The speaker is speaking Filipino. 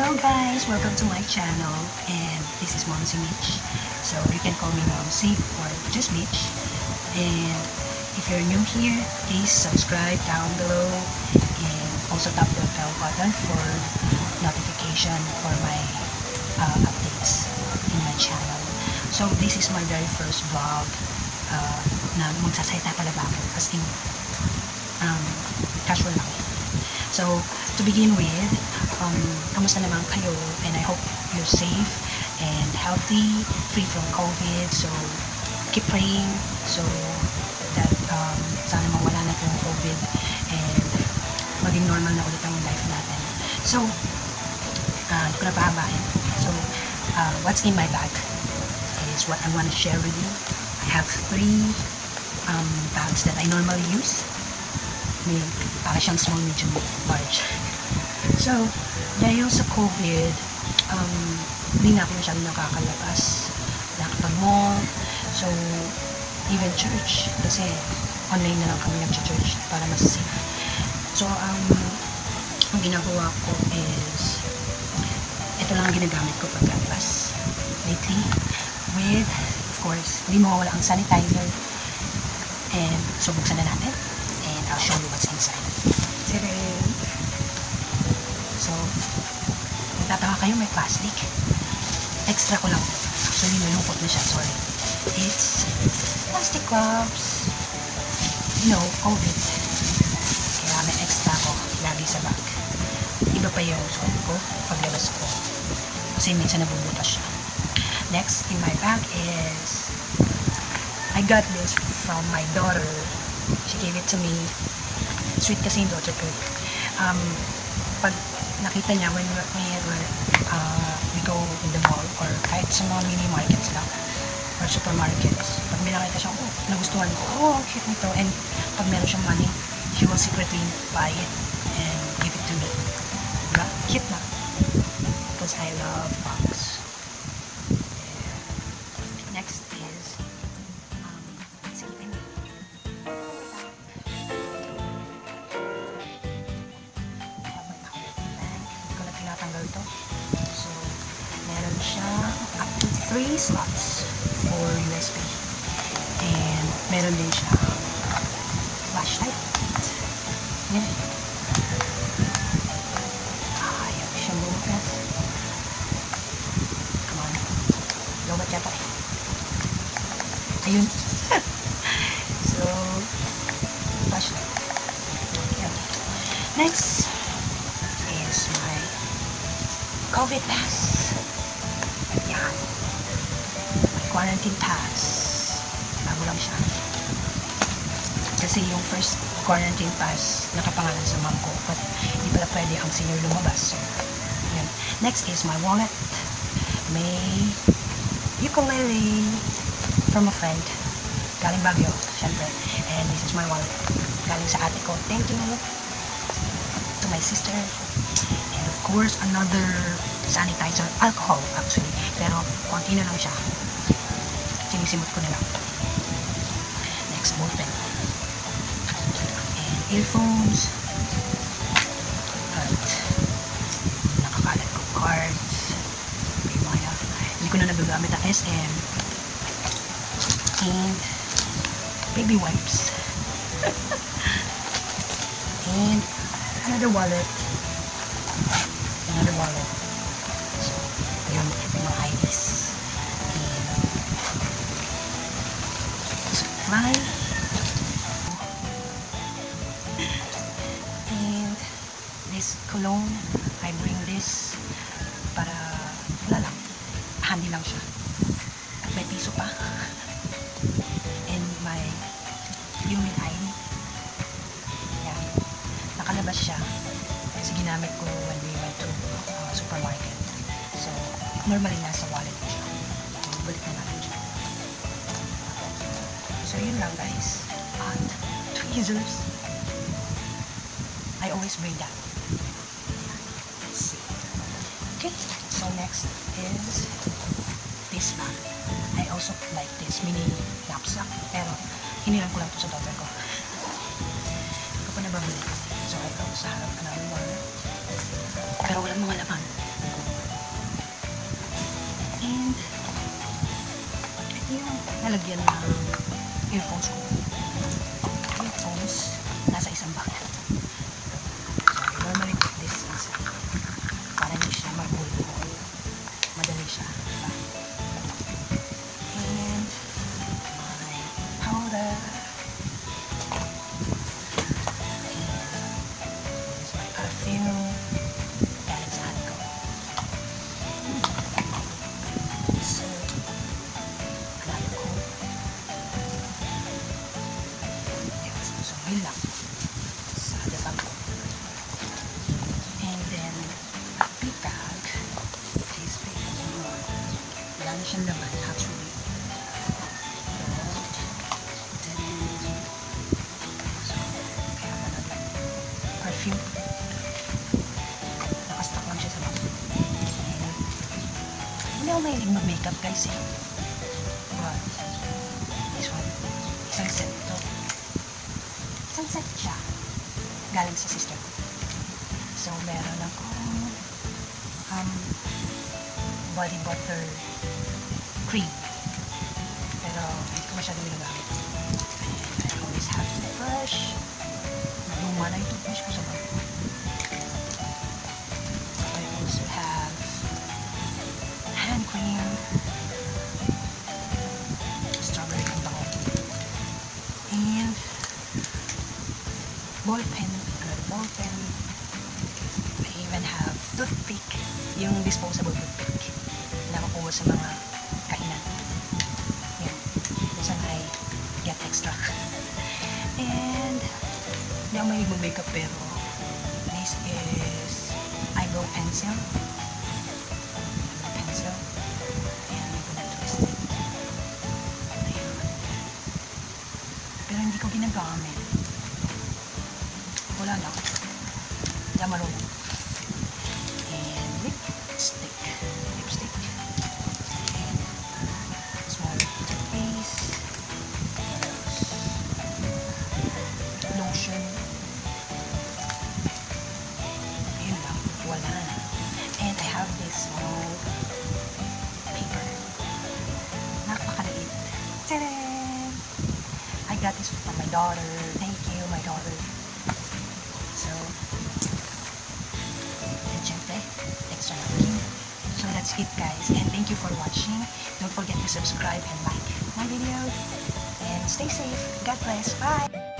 Hello guys, welcome to my channel, and this is Momsy Mitch. So you can call me Momsy or just Mitch. And if you're new here, please subscribe down below and also tap the bell button for notification for my updates in my channel. So this is my very first vlog na magsasalita talaga ako as in casual lang. So to begin with, kamusta naman kayo, and I hope you're safe and healthy, free from COVID. So keep praying so that sana mawala na itong COVID and maging normal na ulit ang life natin. So hindi ko na pahabain. So what's in my bag is what I want to share with you. I have 3 bags that I normally use. May para siyang small, medium, large. So dahil sa COVID, hindi na ako masyadong nakakalabas, nakapag-mall. So even church, kasi online na lang kami nag-church para mas safe. So ang ginagawa ko is ito lang ang ginagamit ko pagkalabas lately, with of course hindi mawawala ang sanitizer. And so buksan na natin and I'll show you what's inside. So magtataka kayo, may plastic. Extra ko lang. Actually, nalungkot na siya. Sorry. It's plastic gloves. You know, COVID. Kaya may extra ko lagi sa bag. Iba pa yung suot ko paglabas ko. Kasi minsan nabubutas siya. Next in my bag is I got this from my daughter. She gave it to me. Sweet kasi yung daughter ko. Pag nakita niya when we go in the mall or kahit sa mga mini markets lang or supermarkets, pag may nakita siya, nagustuhan ko, ang cute nito, and pag meron siyang money, she will secretly buy it and give it to me. Diba? Cute na, because I love bags. Next is sleeping. Tinatanggal to. So, meron siya up to 3 slots for USB. And meron din siya flashlight. Yan. Ayaw siya bukas. Come on. Lobat yata eh. Ayun. So, flashlight. Yan. Next is my COVID pass. Yan. My quarantine pass. Bago lang siya. Kasi yung first quarantine pass nakapangalan sa mom ko, but hindi pala pwede ang senior lumabas. So, yan. Next is my wallet. May ukulele from a friend. Galing Baguio, syempre. And this is my wallet. Galing sa ate ko. Thank you to my sister. And of course, another sanitizer, alcohol actually, pero konti na lang siya. Sinisimot ko na lang. Next, ballpen. And earphones. At nakakalat ko cards. Hindi ko na nagagamit ang SM. And baby wipes. And another wallet. So, yun, mga IDs. And supply. And this cologne, I bring this para, wala lang, handy lang siya. At may piso pa. And my human ID. Yan. Nakalabas siya. Kasi ginamit ko when we went to supermarket. So, normally nasa wallet ko siya. So, balik na natin siya. So, yun lang guys. And tweezers. I always bring that. Let's see. Okay. So, next is this bag. I also like this mini knapsack. Pero, hinilang ko lang ito sa daughter ko. Hindi ko pa nababalik. So, I go sa harap ka namin. Pero walang mga laman. And ito yung nalagyan ng earphones ko. Earphones nasa isang bag. So, normally put this inside para hindi siya magbulbo. Madali siya. Diba? And my powder. Perfume galing sa hand ko. So, alayo ko. So, yun lang. Sa bag ko. And then, a big bag. This big. Wala na siyang laman, actually. So, kaya pala perfume. Hindi ako mahilig mag-makeup guys eh. But, this one, isang set ito. Isang set siya. Galing sa sister ko. So, meron akong body butter cream. Pero, hindi ko masyadong ginagamit. And I always have to brush. Luma na yung toothbrush ko sa bag ko. I also have hand cream, strawberry ang bango, and ball pen, another ball pen. I even have toothpick, yung disposable toothpick na makuha sa mga kainan. Yan, minsan I get extra. And hindi ako mahilig mag-makeup pero this is eyebrow pencil. And I'm gonna twist it. Ayan. Pero hindi ko ginagamit. Wala lang. Hindi marunong. And lipstick. And small toothpaste. Lotion. Ayun lang. Wala na. And I have this small paper. Napakaliit. Tadaan! I got this from my daughter. Thank you, my daughter. So, and syempre, extra napkin. So, that's it guys. And thank you for watching. Don't forget to subscribe and like my videos. And stay safe. God bless. Bye!